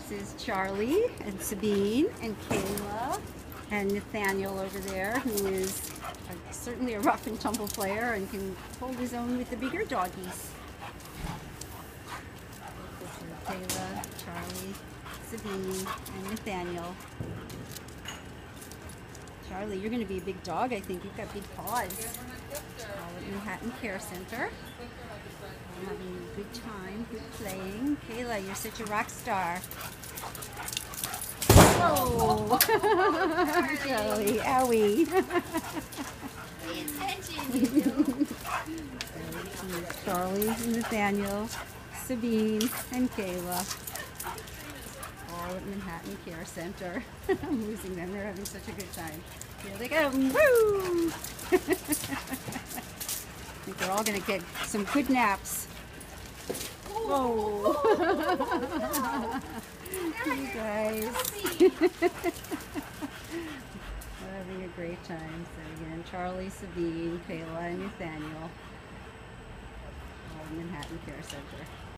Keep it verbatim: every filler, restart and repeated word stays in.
This is Charlie and Sabine and Kayla and Nathaniel over there, who is a, certainly a rough and tumble player and can hold his own with the bigger doggies. This is Kayla, Charlie, Sabine, and Nathaniel. Charlie, you're going to be a big dog, I think. You've got big paws. All at Manhattan Care Center. I'm having a good time, good playing. Kayla, you're such a rock star. Oh, Charlie, owie. Pay attention, you do. Charlie, Nathaniel, Sabine, and Kayla. All at Manhattan Care Center. I'm losing them. They're having such a good time. Here they go. Woo! I think they're all going to get some good naps. Whoa! You guys. We're having a great time. So again, Charlie, Sabine, Kayla, and Nathaniel. All at Manhattan Care Center.